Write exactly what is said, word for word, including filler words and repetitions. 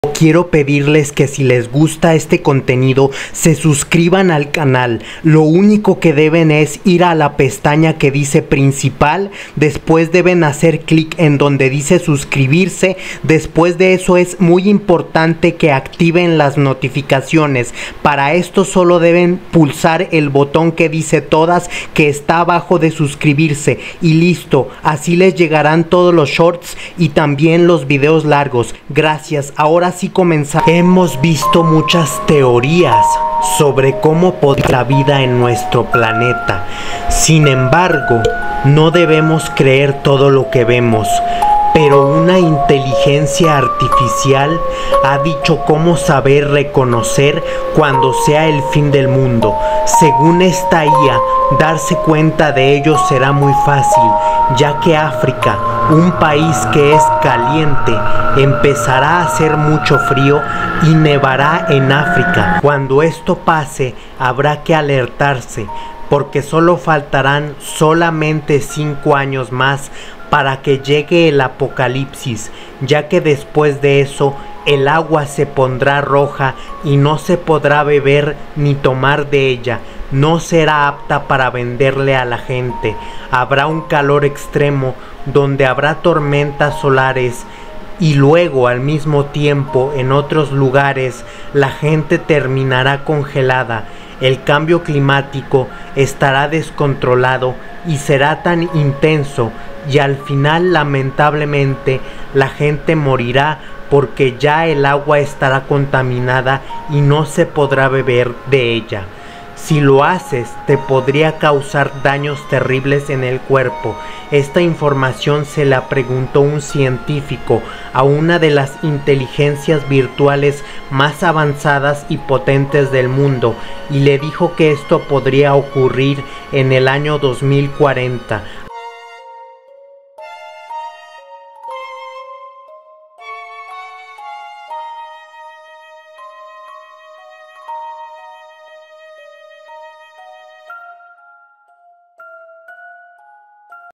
Quiero pedirles que si les gusta este contenido se suscriban al canal. Lo único que deben es ir a la pestaña que dice principal, después deben hacer clic en donde dice suscribirse. Después de eso es muy importante que activen las notificaciones. Para esto solo deben pulsar el botón que dice todas, que está abajo de suscribirse, y listo. Así les llegarán todos los shorts y también los videos largos. Gracias. Ahora sí comenzar. Hemos visto muchas teorías sobre cómo podría la vida en nuestro planeta. Sin embargo, no debemos creer todo lo que vemos. Pero una inteligencia artificial ha dicho cómo saber reconocer cuando sea el fin del mundo. Según esta I A, darse cuenta de ello será muy fácil, ya que África, un país que es caliente, empezará a hacer mucho frío y nevará en África. Cuando esto pase, habrá que alertarse, porque solo faltarán solamente cinco años más para que llegue el apocalipsis, ya que después de eso el agua se pondrá roja y no se podrá beber ni tomar de ella. No será apta para venderle a la gente. Habrá un calor extremo donde habrá tormentas solares, y luego al mismo tiempo en otros lugares la gente terminará congelada. El cambio climático estará descontrolado y será tan intenso, y al final lamentablemente la gente morirá porque ya el agua estará contaminada y no se podrá beber de ella. Si lo haces, te podría causar daños terribles en el cuerpo. Esta información se la preguntó un científico a una de las inteligencias virtuales más avanzadas y potentes del mundo, y le dijo que esto podría ocurrir en el año dos mil cuarenta.